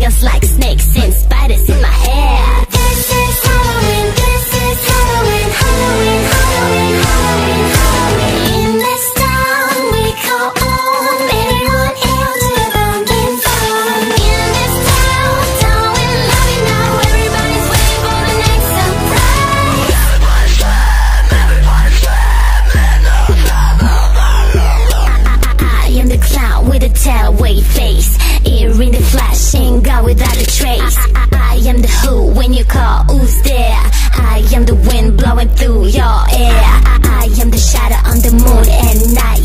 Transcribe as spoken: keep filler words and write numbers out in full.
smells like snakes and spiders in my hair. This is Halloween, this is Halloween, Halloween, Halloween, Halloween, Halloween. In this town we call on everyone else to the pumpkin fun. In this town, town we love it now. Everybody's waiting for the next surprise. Everybody's slam, everybody's slam, I am the clown with a tailway face, ear in the flash and gone without a trace. I, I, I am the who when you call, who's there? I am the wind blowing through your hair. I, I am the shadow on the moon at night.